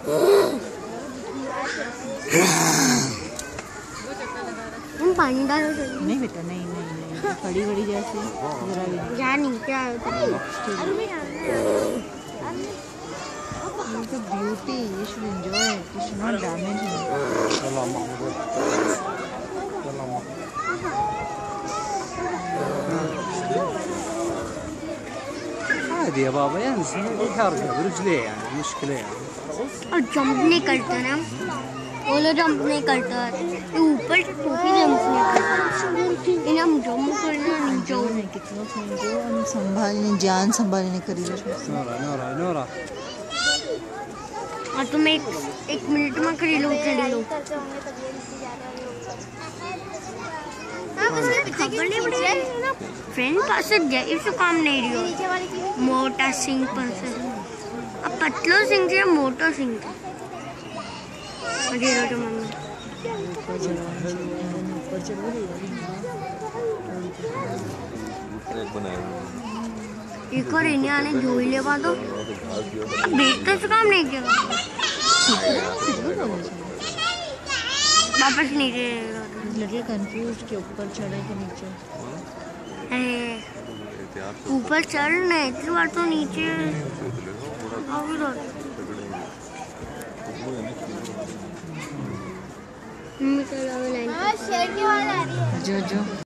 तुम पानी डालो। नहीं बेटा, नहीं नहीं नहीं, खड़ी बड़ी जैसे जरा भी नहीं। जा नहीं क्या तो beauty, you should enjoy it, you should not damage it. عادي يا بابا ينزل ويحرك برجليه يعني مشكلة يعني. और जंप नहीं करता ना, वो लोग जंप नहीं करता, ये ऊपर से टोपी जंप नहीं करता, ये हम जंप करना नहीं चाहिए। कितना समझो, हम संभालने, जान संभालने करी नोरा नोरा नोरा। और तुम एक मिनट में खड़ी लो, खड़ी लो। खबर नहीं पड़ी ना, फ्रेंड पास इसको काम नहीं रही। मोटा सिंह पास, अब पतलो सिंह से मोटा सिंह था। मम्मी एक और इन्हें आने जोई ले पा दो, बेट तो काम नहीं किया, वापस नीचे लिटिल कंफ्यूज के ऊपर चढ़े के नीचे। ऊपर चढ़ नहीं, इतनी बार तो नीचे जो जो